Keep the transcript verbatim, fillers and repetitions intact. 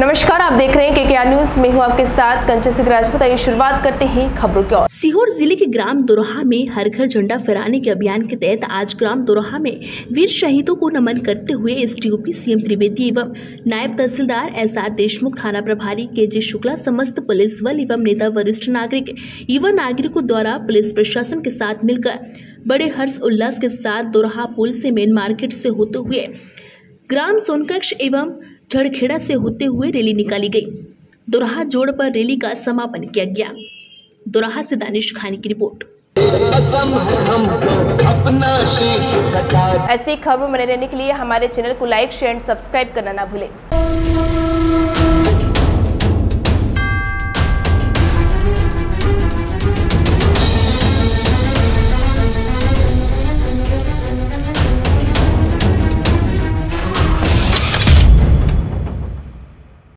नमस्कार, आप देख रहे हैं के के आर न्यूज में हूं आपके साथ कंचन सिंह राजपूत। आइए शुरुआत करते हैं खबरों की ओर। सीहोर जिले के ग्राम दोरहा में हर घर झंडा फहराने के अभियान के तहत आज ग्राम दोरहा में वीर शहीदों को नमन करते हुए एसडीओपी सीएम त्रिवेदी एवं नायब तहसीलदार एस आर देशमुख, थाना प्रभारी के जे शुक्ला, समस्त पुलिस बल एवं नेता, वरिष्ठ नागरिक, युवा नागरिकों द्वारा पुलिस प्रशासन के साथ मिलकर बड़े हर्ष उल्लास के साथ दोरहा पुल से मेन मार्केट से होते हुए ग्राम सोनकक्ष एवं झड़खेड़ा से होते हुए रैली निकाली गई। दोरहा जोड़ पर रैली का समापन किया गया। दोरहा से दानिश खानी की रिपोर्ट। ऐसी खबरों में रहने के लिए हमारे चैनल को लाइक, शेयर एंड सब्सक्राइब करना ना भूलें।